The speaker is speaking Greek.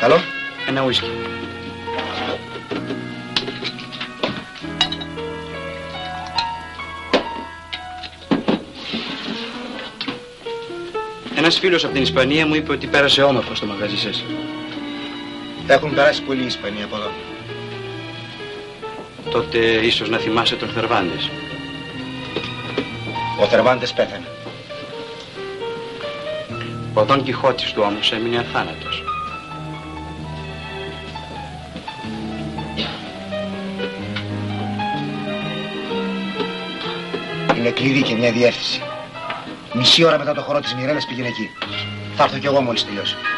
Καλό. Ένα ουίσκι. Ένας φίλος από την Ισπανία μου είπε ότι πέρασε όμορφα στο μαγαζί σας. Έχουν περάσει πολλοί οι Ισπανοί από εδώ. Τότε ίσως να θυμάσαι τον Θερβάντες. Ο Θερβάντες πέθανε. Ο Δον Κιχώτης του όμως έμεινε αθάνατος. Είναι κλειδί και μια διεύθυνση. Μισή ώρα μετά το χορό της Μιρέλας πήγαινε εκεί. Θα έρθω κι εγώ μόλις τελειώσει.